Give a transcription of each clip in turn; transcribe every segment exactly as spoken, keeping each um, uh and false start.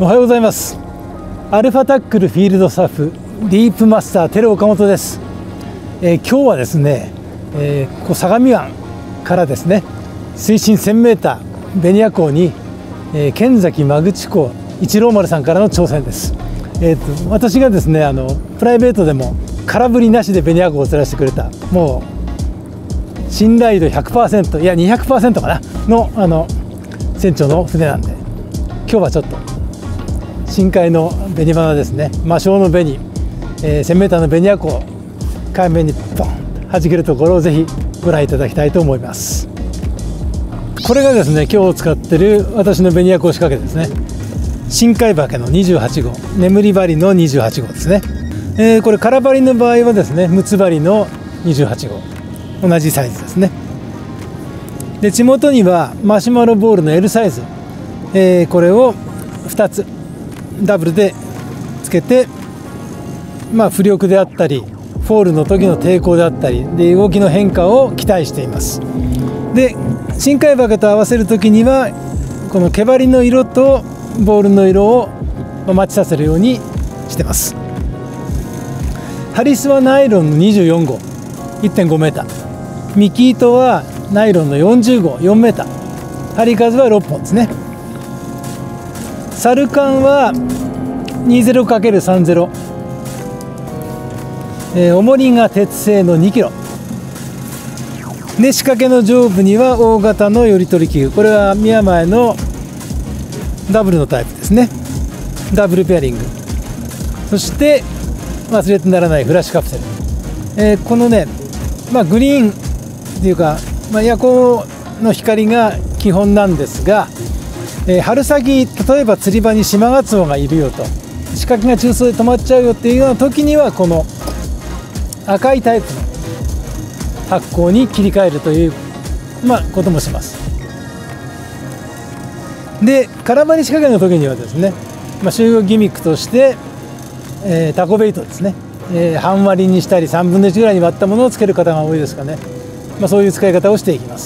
はようございます。アルファタックルフィールドスタッフディープマスターテル岡本です。えー、今日はですね、えー、ここ相模湾からですね、水深せんメーターベニア港に、えー、剣崎間口港一郎丸さんからの挑戦です。えー、と私がですね、あのプライベートでも空振りなしでベニア港を釣らせてくれた、もう信頼度 ひゃくパーセント いや にひゃくパーセント かなのあの船長の船なんで、今日はちょっと深海のベニバナですね、魔性のベニ、えー、せんメーターのベニア港海面にポンと弾けるところをぜひご覧いただきたいと思います。これがですね、今日使ってる私のベニア港仕掛けですね。深海化けのにじゅうはち号、眠り針のにじゅうはち号ですね。えー、これ空針の場合はですね、ムツ針のにじゅうはち号、同じサイズですね。で、地元にはマシュマロボールの エル サイズ、えー、これをふたつダブルでつけて、まあ、浮力であったりフォールの時の抵抗であったりで動きの変化を期待しています。で、深海化けと合わせる時にはこの毛針の色とボールの色をマッチさせるようにしてます。ハリスはナイロンのにじゅうよん号 いってんごメーター、ミキ糸はナイロンのよんじゅう号よんメーター、針数はろっぽんですね。サルカンは にじゅうかけるさんじゅう、えー、重りが鉄製のにキロで、仕掛けの上部には大型のより取り器具、これは宮前のダブルのタイプですね。ダブルペアリング、そして忘れてならないフラッシュカプセル、えー、このね、まあ、グリーンっていうか、まあ、夜光の光が基本なんですが、えー、春先例えば釣り場にシマガツオがいるよと、仕掛けが中層で止まっちゃうよっていうような時にはこの赤いタイプの発光に切り替えるという、まあ、こともします。で、空針仕掛けの時にはですね、まあ、集合ギミックとして、えー、タコベイトですね、えー、半割りにしたりさんぶんのいちぐらいに割ったものをつける方が多いですかね。まあ、そういう使い方をしていきます。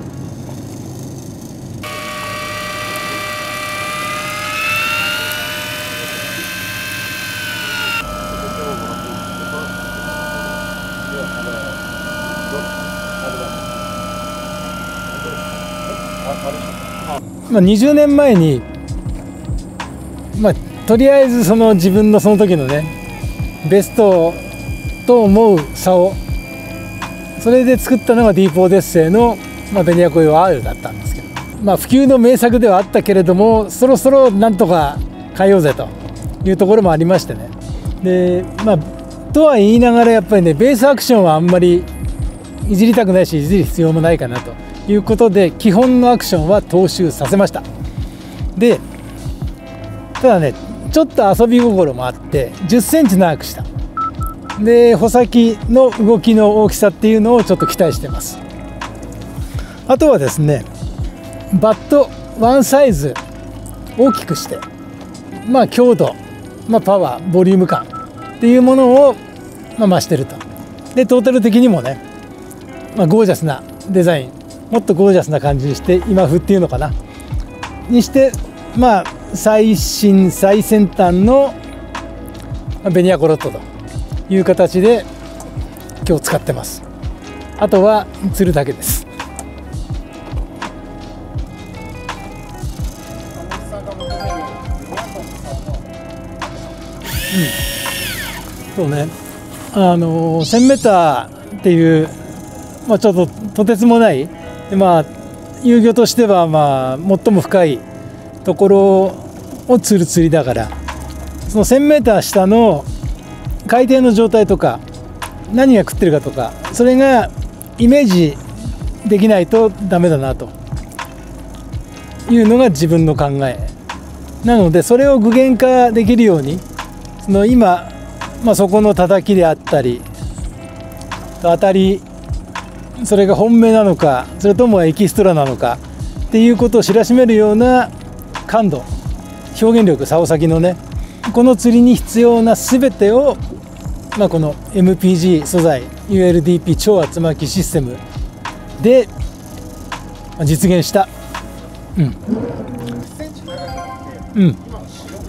まあ、にじゅうねんまえに、まあ、とりあえずその自分のその時のねベストと思う竿、それで作ったのがディープオデッセイの、まあ、ベニアコ用 R だったんですけど、まあ、普及の名作ではあったけれども、そろそろなんとか変えようぜというところもありましてね。で、まあ、とは言いながらやっぱりね、ベースアクションはあんまりいじりたくないし、いじる必要もないかなということで、基本のアクションは踏襲させました。で、ただね、ちょっと遊び心もあってじゅっセンチ長くした。で、穂先の動きの大きさっていうのをちょっと期待してます。あとはですね、バットワンサイズ大きくして、まあ強度、まあ、パワー、ボリューム感っていうものを、まあ、増してると。で、トータル的にもね、まあ、ゴージャスなデザイン、もっとゴージャスな感じにして、今風っていうのかなにして、まあ最新最先端のベニアコロットという形で今日使ってます。あとは釣るだけです。うん、そうね、あのせんメーターっていう、まあ、ちょっととてつもない、まあ遊漁としてはまあ最も深いところを釣る釣りだから、そのせんメーター下の海底の状態とか何が食ってるかとか、それがイメージできないとダメだなというのが自分の考えなので、それを具現化できるように、その今、まあ、そこの叩きであったり当たり、それが本命なのかそれともエキストラなのかっていうことを知らしめるような感度、表現力、竿先のね、この釣りに必要な全てを、まあ、この エムピージー 素材 ユーエルディーピー 超厚巻きシステムで実現した。うん、うん、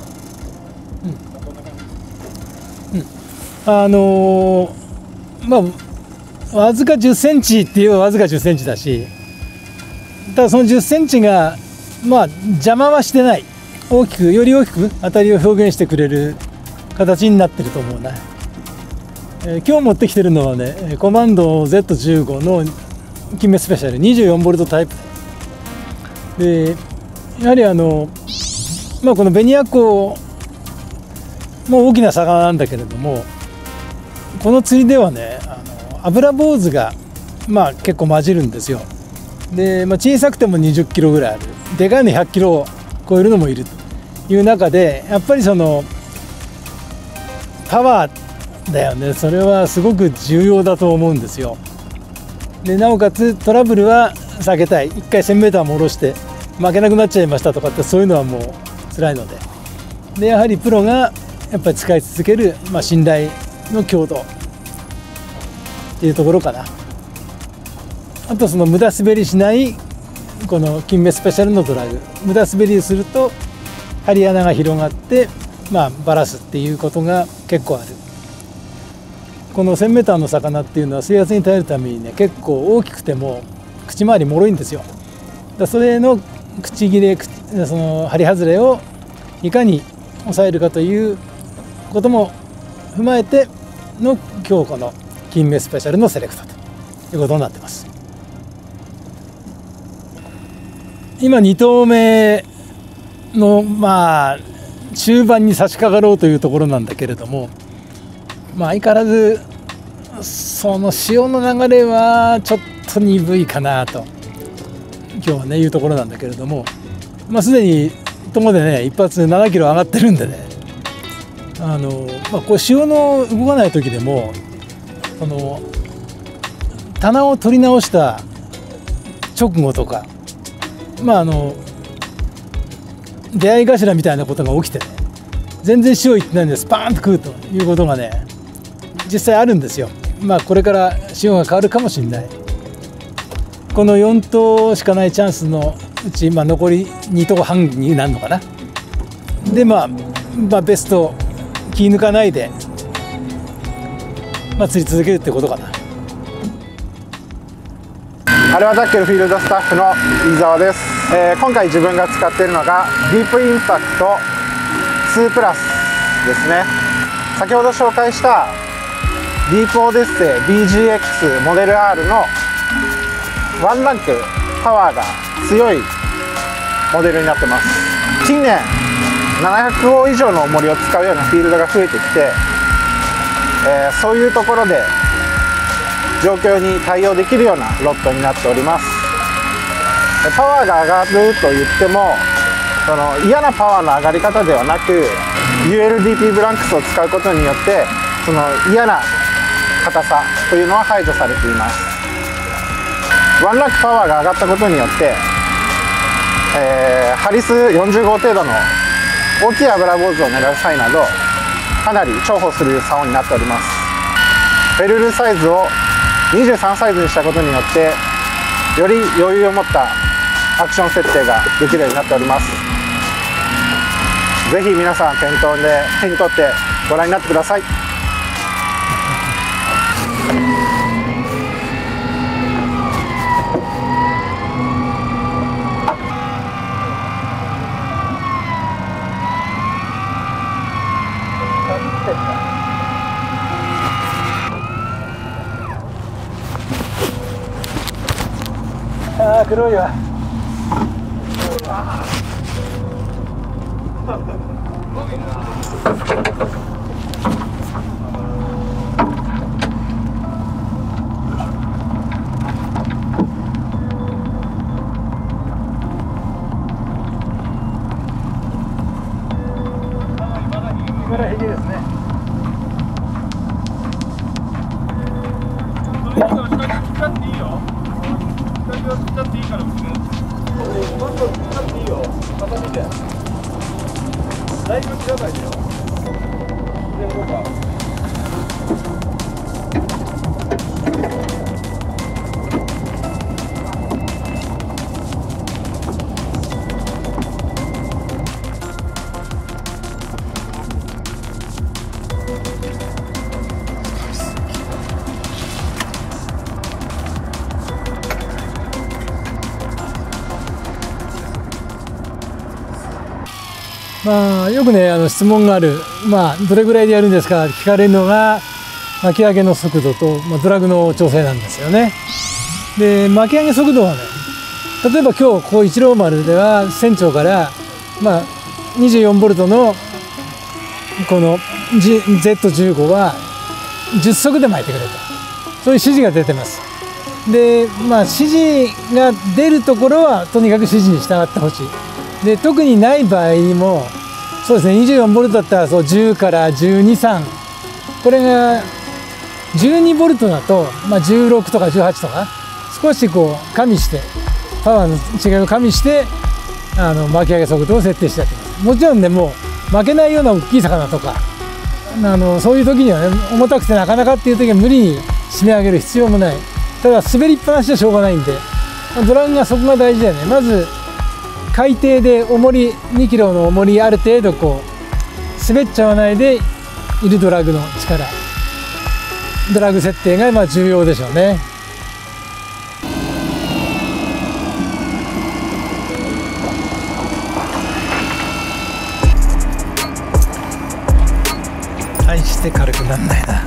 うんうん、あのー、まあわずかじゅっセンチっていうわずかじゅっセンチだし、ただそのじゅっセンチがまあ邪魔はしてない、大きくより大きく当たりを表現してくれる形になってると思うな。えー、今日持ってきてるのはね、コマンド ゼットじゅうご の金メスペシャル にじゅうよんボルト タイプで、やはりあの、まあ、このベニアコも大きな魚なんだけれども、この釣りではね、あの油坊主がまあ結構混じるんですよ。で、まあ、小さくてもにじゅっキロぐらいある、でかいのひゃっキロを超えるのもいるという中で、やっぱりそのパワーだよね、それはすごく重要だと思うんですよ。でなおかつトラブルは避けたい、いっかい せんメーターも下ろして負けなくなっちゃいましたとかって、そういうのはもう辛いので、でやはりプロがやっぱり使い続ける、まあ、信頼の強度っていうところかな。あとその無駄滑りしないこの金目スペシャルのドラグ、無駄滑りすると針穴が広がって、まあ、バラすっていうことが結構ある。この せんメーターの魚っていうのは水圧に耐えるためにね、結構大きくても口周りもろいんですよ。だそれの口切れ、その針外れをいかに抑えるかということも踏まえての今日この金目スペシャルのセレクトということになってます。今に投目のまあ中盤に差し掛かろうというところなんだけれども、まあ相変わらずその潮の流れはちょっと鈍いかなと今日はねいうところなんだけれども、まあすでに友でね一発ななキロ上がってるんでね、あの、まあ、こう潮の動かない時でもこの棚を取り直した直後とか、まああの出会い頭みたいなことが起きてね、全然潮いってないんでスパーンと食うということがね実際あるんですよ。まあこれから潮が変わるかもしれない。このよん投しかないチャンスのうち、まあ、残りに投半になるのかな。で、まあ、まあベスト気抜かないで、まあ、釣り続けるってことかな。 アルバタックルフィールドスタッフの飯沢です。えー、今回自分が使っているのがディープインパクトツープラスですね。先ほど紹介したディープオデッセイ ビージーエックス モデル R のワンランクパワーが強いモデルになってます。近年ななひゃくごう以上の重りを使うようなフィールドが増えてきて、えー、そういうところで状況に対応できるようなロッドになっております。パワーが上がると言ってもその嫌なパワーの上がり方ではなく ユーエルディーピー ブランクスを使うことによってその嫌な硬さというのは排除されています。ワンランクパワーが上がったことによって、えー、ハリスよんじゅうごう程度の大きい油坊主を狙う際などかなり重宝する竿になっております。ベルルサイズをにじゅうさんサイズにしたことによってより余裕を持ったアクション設定ができるようになっております。ぜひ皆さん店頭で手に取ってご覧になってください。 ああ黒いわ。これは平気ですね。使っていいよ。使っていいから、もうどんどん使っていいよ。片手で。だいぶ切らないでよ。で、どうか。 まあ、よくねあの質問がある、まあ、どれぐらいでやるんですか聞かれるのが巻き上げの速度と、まあ、ドラグの調整なんですよね。で巻き上げ速度はね、例えば今日ここ一郎丸では船長から、まあ、にじゅうよんボルトのこの ゼットじゅうご はじゅっ速で巻いてくれと、そういう指示が出てます。でまあ指示が出るところはとにかく指示に従ってほしい。で特にない場合にもそうですね、にじゅうよんボルトだったらそうじゅうからじゅうに、さん、これがじゅうにボルトだと、まあ、じゅうろくとかじゅうはちとか少しこう加味してパワーの違いを加味してあの巻き上げ速度を設定してやってます。もちろんねもう負けないような大きい魚とかあのそういう時にはね重たくてなかなかっていう時は無理に締め上げる必要もない。ただ滑りっぱなしじゃしょうがないんでドラグがそこが大事だよね。まず海底で重りにキロの重りある程度こう滑っちゃわないでいるドラグの力、ドラグ設定がまあ重要でしょうね。大して軽くならないな。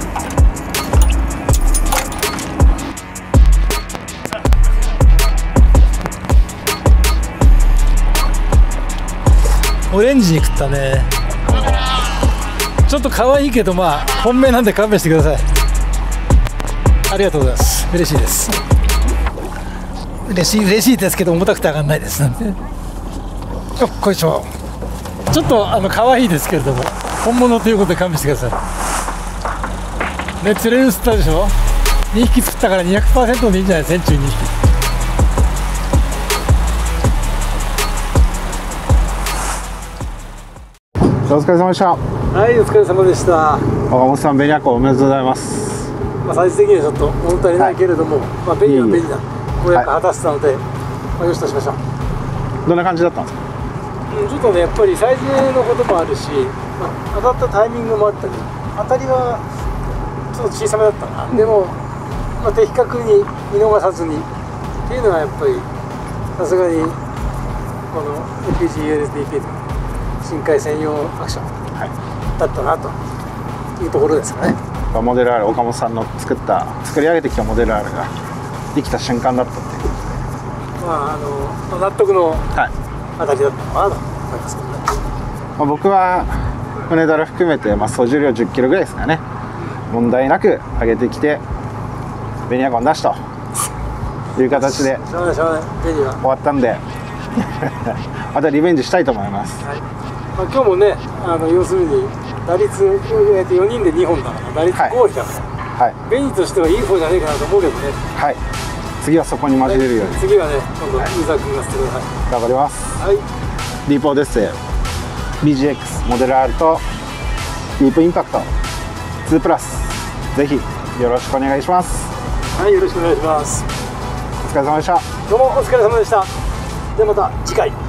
オレンジに食ったね。ちょっと可愛いけどまあ本命なんで勘弁してください。ありがとうございます。嬉しいです。嬉しい嬉しいですけど重たくて上がらないですなんで。よっこいしょ。ちょっとあの可愛いですけれども本物ということで勘弁してください。ね、釣れるっつったでしょ。にひき釣ったから にひゃくパーセント でいいんじゃない。船中にひき。 お疲れ様でした。 はい、お疲れ様でした。 岡本さん、ベニャコおめでとうございます。 まあ、最終的にはちょっと物足りないけれども、はい、まあ、ベニはベニだ。公約果たせたので、はい、まあ、よしとしましょう。 どんな感じだったんですか。 うん、ちょっとね、やっぱりサイズのこともあるし、まあ、当たったタイミングもあったり、当たりはちょっと小さめだったな。うん、でも、まあ、的確に見逃さずにっていうのはやっぱりさすがにこの エルピージー ユーエスディーピー の深海専用アクションだったなというところですかね。 モデル R、岡本さんの作った作り上げてきたモデル R ができた瞬間だったっていうことで、 まああの納得の当たりだったのかなと思いますけどね。 まあ、僕は船だら含めて、まあ、総重量じゅっキロぐらいですかね、うん、問題なく上げてきてベニアコン出しという形で終わったんでまたリベンジしたいと思います。はい、 まあ、今日もね、あの要するに打率、えー、とよにんでにほんだから打率ごいだから、はい、ベニとしてはいい方じゃないかなと思うけどね。はい、 次はそこに交じれるように、 次はね、今度、飯沢君がしてください。 頑張ります。 はい、 ディープオデッセイ ビージーエックス モデル R とディープインパクトツープラス、ぜひよろしくお願いします。 はい、よろしくお願いします。 お疲れ様でした。 どうもお疲れ様でした。ではまた次回。